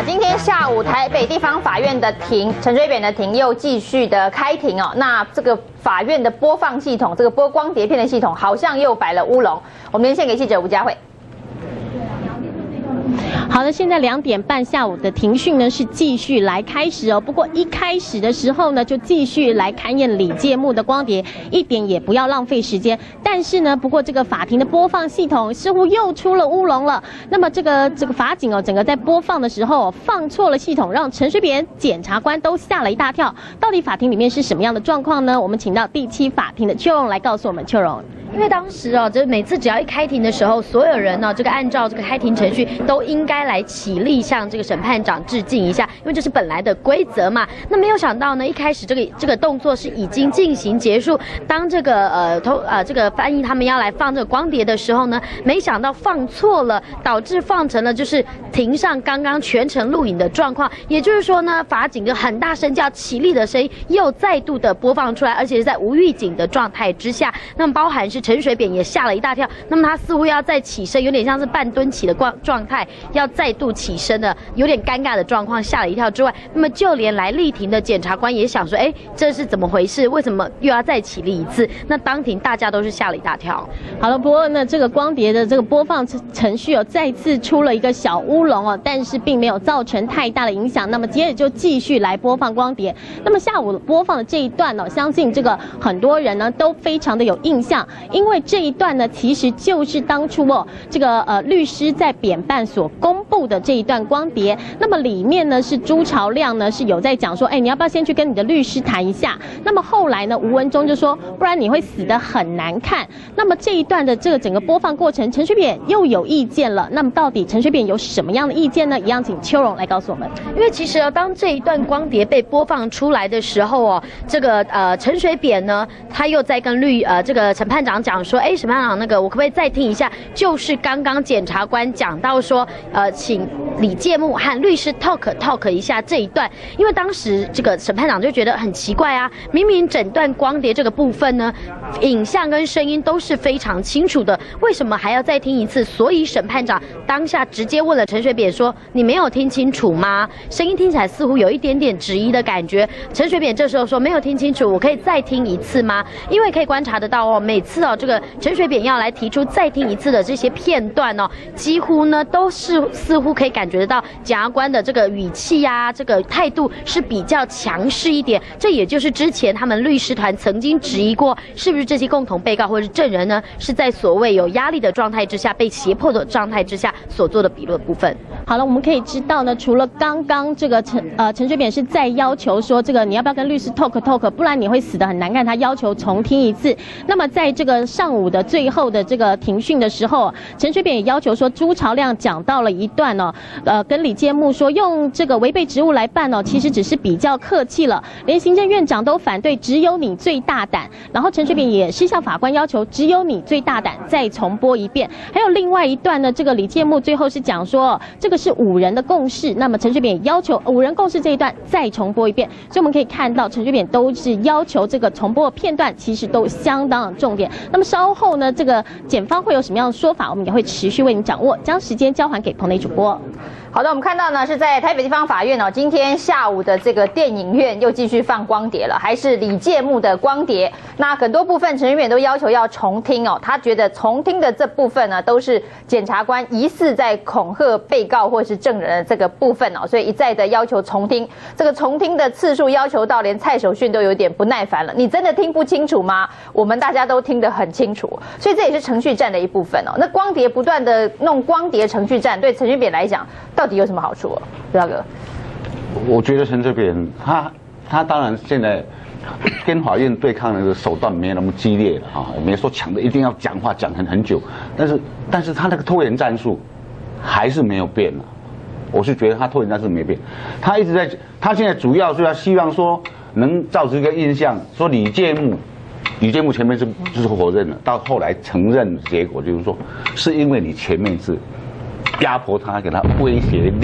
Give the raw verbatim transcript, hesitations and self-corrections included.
今天下午台北地方法院的庭，陈水扁的庭又继续的开庭哦。那这个法院的播放系统，这个播光碟片的系统好像又摆了乌龙。我们连线给记者吴佳慧。 好的，现在两点半下午的庭讯呢是继续来开始哦。不过一开始的时候呢，就继续来勘验李介木的光碟，一点也不要浪费时间。但是呢，不过这个法庭的播放系统似乎又出了乌龙了。那么这个这个法警哦，整个在播放的时候、哦、放错了系统，让陈水扁检察官都吓了一大跳。到底法庭里面是什么样的状况呢？我们请到第七法庭的邱荣来告诉我们。邱荣。 因为当时哦，这每次只要一开庭的时候，所有人呢、哦，这个按照这个开庭程序都应该来起立向这个审判长致敬一下，因为这是本来的规则嘛。那没有想到呢，一开始这个这个动作是已经进行结束，当这个呃偷呃这个翻译他们要来放这个光碟的时候呢，没想到放错了，导致放成了就是庭上刚刚全程录影的状况。也就是说呢，法警就很大声叫起立的声音又再度的播放出来，而且是在无预警的状态之下，那么包含是 陈水扁也吓了一大跳，那么他似乎要再起身，有点像是半蹲起的状状态，要再度起身的，有点尴尬的状况，吓了一跳之外，那么就连来莅庭的检察官也想说，哎，这是怎么回事？为什么又要再起立一次？那当庭大家都是吓了一大跳。 好了，不过呢，这个光碟的这个播放程序哦，再次出了一个小乌龙哦，但是并没有造成太大的影响。那么接着就继续来播放光碟。那么下午播放的这一段哦，相信这个很多人呢都非常的有印象，因为 这一段呢，其实就是当初哦，这个呃律师在扁办所公布的这一段光碟。那么里面呢是朱朝亮呢是有在讲说，哎，你要不要先去跟你的律师谈一下？那么后来呢，吴文忠就说，不然你会死得很难看。那么这一段的这个整个播放过程，陈水扁又有意见了。那么到底陈水扁有什么样的意见呢？一样请邱荣来告诉我们。 因为其实啊，当这一段光碟被播放出来的时候哦，这个呃陈水扁呢，他又在跟律呃这个审判长讲说， 哎，审判长，那个我可不可以再听一下？就是刚刚检察官讲到说，呃，请李介木和律师 talk talk 一下这一段，因为当时这个审判长就觉得很奇怪啊，明明整段光碟这个部分呢，影像跟声音都是非常清楚的，为什么还要再听一次？所以审判长当下直接问了陈水扁说：“你没有听清楚吗？声音听起来似乎有一点点质疑的感觉。”陈水扁这时候说：“没有听清楚，我可以再听一次吗？”因为可以观察得到哦，每次哦这个陈水扁要来提出再听一次的这些片段哦，几乎呢都是似乎可以感觉得到检察官的这个语气啊，这个态度是比较强势一点。这也就是之前他们律师团曾经质疑过，是不是这些共同被告或者是证人呢，是在所谓有压力的状态之下，被胁迫的状态之下所做的笔录部分。 好了，我们可以知道呢，除了刚刚这个陈呃陈水扁是在要求说这个你要不要跟律师 talk talk， 不然你会死得很难看，他要求重听一次。那么在这个上午的最后的这个庭讯的时候，陈水扁也要求说朱朝亮讲到了一段哦，呃跟李介木说用这个违背职务来办哦，其实只是比较客气了，连行政院长都反对，只有你最大胆。然后陈水扁也是向法官要求只有你最大胆，再重播一遍。还有另外一段呢，这个李介木最后是讲说这个是五人的共识，那么陈水扁也要求五人共识这一段再重播一遍。所以我们可以看到陈水扁都是要求这个重播的片段其实都相当的重点。那么稍后呢，这个检方会有什么样的说法，我们也会持续为您掌握。将时间交还给棚内主播。 好的，我们看到呢是在台北地方法院哦，今天下午的这个电影院又继续放光碟了，还是李介木的光碟。那很多部分陈水扁都要求要重听哦，他觉得重听的这部分呢都是检察官疑似在恐吓被告或是证人的这个部分哦，所以一再的要求重听。这个重听的次数要求到连蔡守训都有点不耐烦了，你真的听不清楚吗？我们大家都听得很清楚，所以这也是程序战的一部分哦。那光碟不断的弄光碟程序战，对陈水扁来讲，到底有什么好处哦，朱大哥？ 我觉得陈水扁他他当然现在跟法院对抗的手段没有那么激烈了啊，没说抢的一定要讲话讲很很久，但是但是他那个拖延战术还是没有变了。我是觉得他拖延战术没变，他一直在，他现在主要是要希望说能造成一个印象，说李介木。李介木前面是就是否认了，到后来承认，结果就是说，是因为你前面是压迫他，给他威胁。